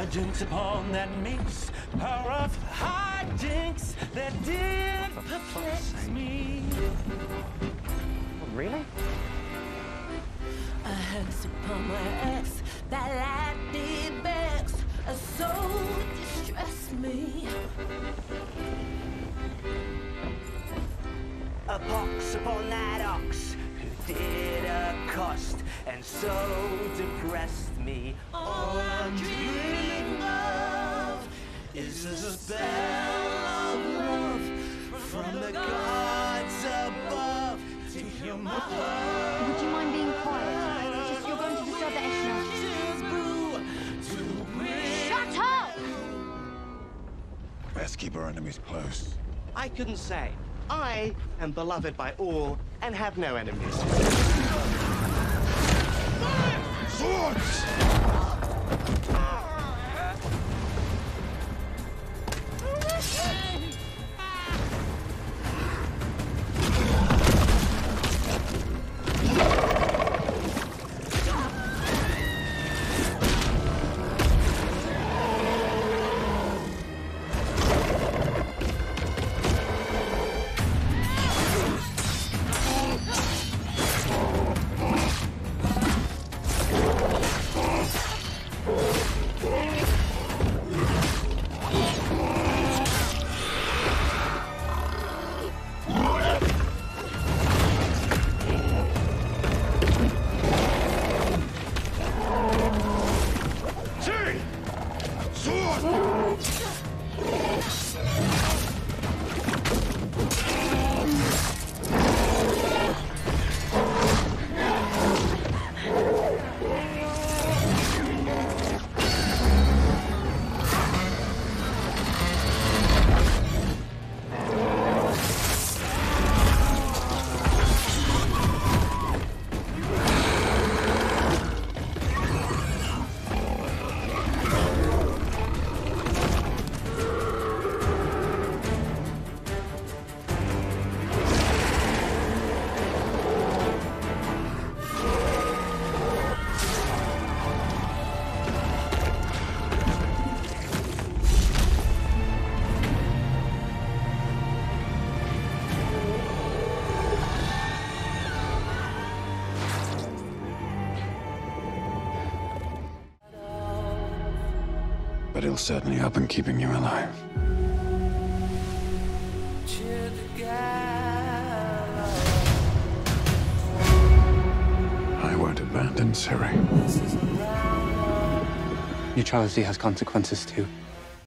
jinx upon that minx, power of high jinx that did perplex me. Really? A hex upon my ex, that light did vex, a soul distressed me. A pox upon that ox who did accost and so depressed me. All I'm dreaming of is a spell of love from the gods above to heal my heart. Would you mind being quiet? Just you're going to disturb the Aeschna. Shut up! Best keep our enemies close. I couldn't say. I am beloved by all and have no enemies. Swords! Ciri! Sword! But he'll certainly help in keeping you alive. I won't abandon Ciri. Neutrality has consequences too.